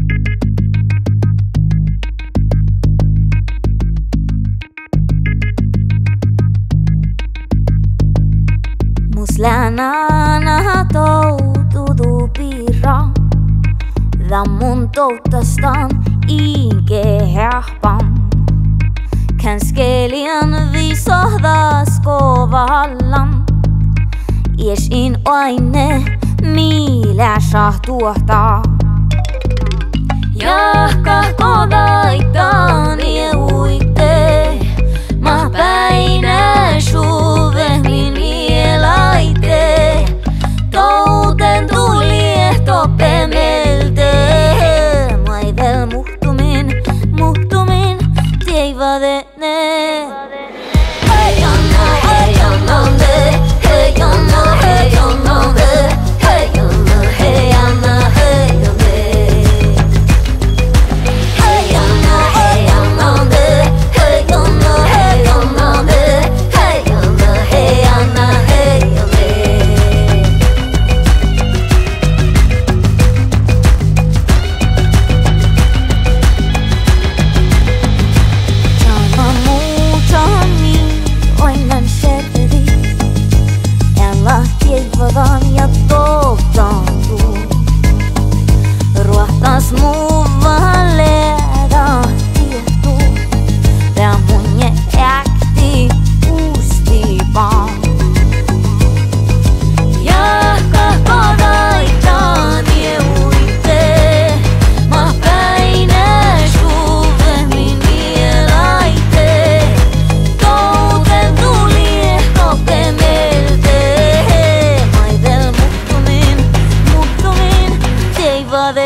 Muslänana toutudu piirra. Da mun touttastaan inkehähpam. Känskelien viisahdas kovallam. Ies in aine millä sahtuahtaa. Jahka kodaitaan uite. Ma päinä suvehmin vielaite. Touten tuli ehto pemelte. Maidel muhtumin teivadene. Hey Anna, hey Anna, hey Anna, hey Anna, hey Anna, hey Anna, hey Anna. Hey Anna, hey Anna, hey Anna, hey Anna, hey Anna, hey Anna, hey Anna. Jana muutami oinan serveri. Ela tievadan ja tohtantuu. Ruohtas muvalle tietuu. Tää mun äkti uustipaan. Jahka kodaitaan uite. Ma päinä suvehmin vielaite. Touten tuli ehto pemelte. Maidel muhtumin teivade.